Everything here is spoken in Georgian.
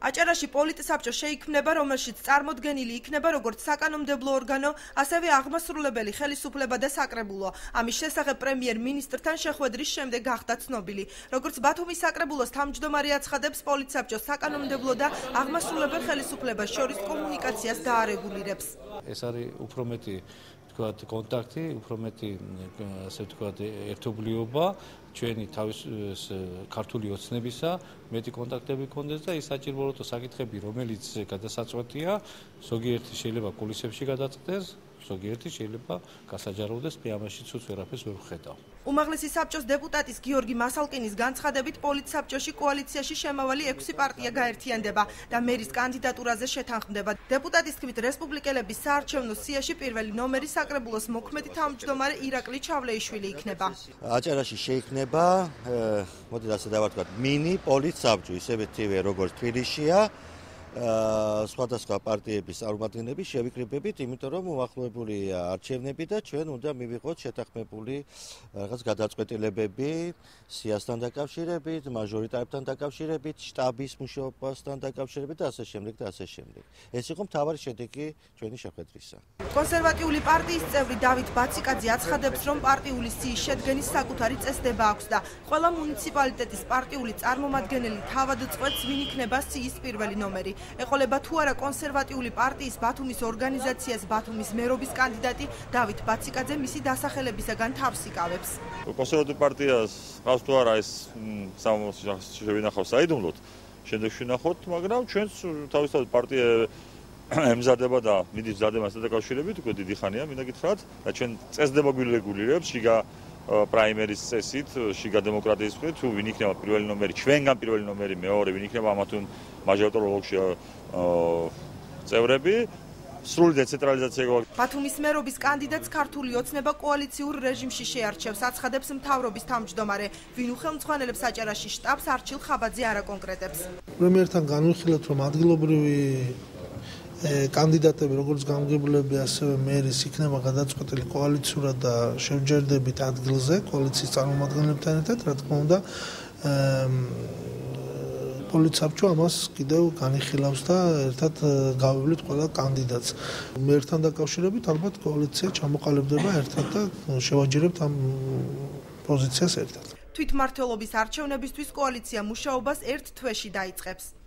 აჭარაში პოლიტსაბჭო შეიქმნება, რომელშიც წარმოდგენილი იქნება როგორც საკანონმდებლო ორგანო, ასევე აღმასრულებელი ხელისუფლება და საკრებულო. ამის შესახებ პრემიერ-მინისტრთან შეხვედრის შემდეგ გახდა ცნობილი. როგორც ბათუმის საკრებულოს თავმჯდომარე აცხადებს, პოლიტსაბჭო საკანონმდებლო და აღმასრულებელ ხელისუფლებას შორის კომუნიკაციას დაარეგულირებს. ეს არის უფრო მეტი კონტაქტი, უფრო მეტი ასე ვთქვათ ერთობლიობა ჩვენი თავის ქართული ოცნებისა, მეტი კონტაქტები გქონდეს და ის საჭიროა საკითხები, რომელიც გადასაწყვეტია, ზოგიერთი შეიძლება კულისებში გადაწყდეს, ზოგიერთი შეიძლება გასაჯაროვდეს, მე ამაში ცუც ვერაფერს ვერ ვხედავ. უმაღლესი საბჭოს დეპუტატის გიორგი მასალკინის განცხადებით, პოლიტსაბჭოში კოალიციაში შემავალი 6 პარტია გაერთიანდება და მერის კანდიდატურაზე შეთანხმდება. დეპუტატის თქმით, რესპუბლიკელების საარჩევნო სიაში პირველი ნომერი საკრებულოს მოქმედი თავმჯდომარე ირაკლი ჩავლეიშვილი იქნება. აჭარაში შეიქმნება, მოდით ასე დავარქვათ, მინი პოლიტსაბჭო, ისეთივე როგორც თბილისშია. სხვადასხვა პარტიების წარმომადგენლები შევიკრიბებით, იმიტომ რომ უახლოებულია არჩევნები და ჩვენ უნდა მივიღოთ შეთანხმებული რაღაც გადაწყვეტილებები სიასთან დაკავშირებით, მაჟორიტარებთან დაკავშირებით, შტაბის მუშაობასთან დაკავშირებით და ასე შემდეგ და ასე შემდეგ. ეს იყო მთავარი შედეგი ჩვენი შეხვედრისა. კონსერვატიული პარტიის წევრი დავით ბაციკაძე აცხადებს, რომ პარტიული სიის შედგენის საკუთარი წესდება აქვს და ყველა მუნიციპალიტეტის პარტიული წარმომადგენელი თავად წყვეტს, ვინ იქნება სიის პირველი ნომერი. ეყოლება თუ არა კონსერვატიული პარტიის ბათუმის ორგანიზაციას ბათუმის მერობის კანდიდატი დავით ბაციკაძე მისი დასახელებისაგან თავს იკავებს. კონსერვატიული პარტიას ყავს თუ არა ეს შევინახავ საიდუმლოდ, შემდეგში ვნახოთ, მაგრამ ჩვენც თავისთავად პარტია ემზადება და მიდის მზადებას დაკავშირებით უკვე დიდი ხანია, მინდა გითხრათ, და ჩვენ წესდება გვირეგულირებს შიგა პრაიმერის წესით, შიგა დემოკრატიის მხრით, თუ ვინ იქნება პირველი ნომერი, ჩვენგან პირველი ნომერი, მეორე, ვინ იქნება ამა თუ მაჟორიტარ ოლქში წევრები, სრული დეცენტრალიზაცია. ბათუმის მერობის კანდიდატს ქართული ოცნება კოალიციურ რეჟიმში შეარჩევს, აცხადებს მთავრობის თავმჯდომარე. ვინ უხელმძღვანელებს აჭარაში შტაბს, არჩილ ხაბაძე არ აკონკრეტებს. პრემიერთან განვიხილეთ, რომ ადგილობრივი კანდიდატები, როგორც გამგებლები, ასევე მერის იქნება გადაწყვეტილი კოალიციურად და შევჯერდებით ადგილზე, კოალიციის წარმომადგენლებთან ერთად, რა თქმა უნდა, პოლიტსაბჭო ამას კიდევ განიხილავს და ერთად გავივლით ყველა კანდიდატს. მერთან დაკავშირებით ალბათ კოალიცია ჩამოყალიბდება ერთად და შევაჯერებთ ამ პოზიციას ერთად. თვითმმართველობის არჩევნებისთვის კოალიცია მუშაობას 1 თვეში დაიწყებს.